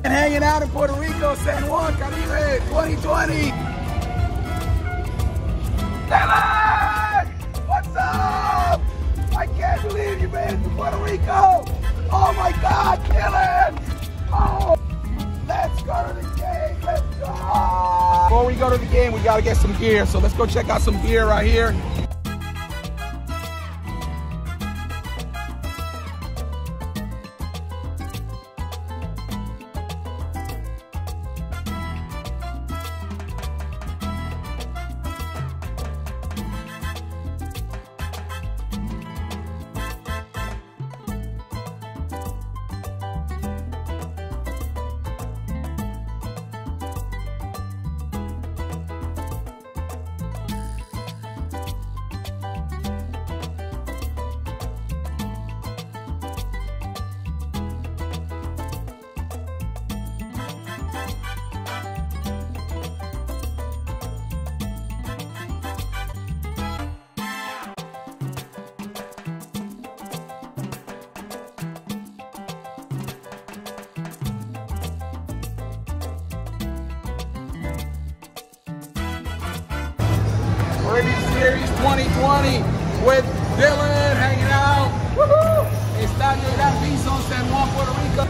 And hanging out in Puerto Rico, San Juan, Caribe 2020. Dillon! What's up? I can't believe you made it to Puerto Rico. Oh my God, Dillon! Oh, let's go to the game. Let's go. Before we go to the game, we gotta get some gear. So let's go check out some gear right here. Serie 2020 with Dillon hanging out. Woohoo! Estadio San Juan, Puerto Rico.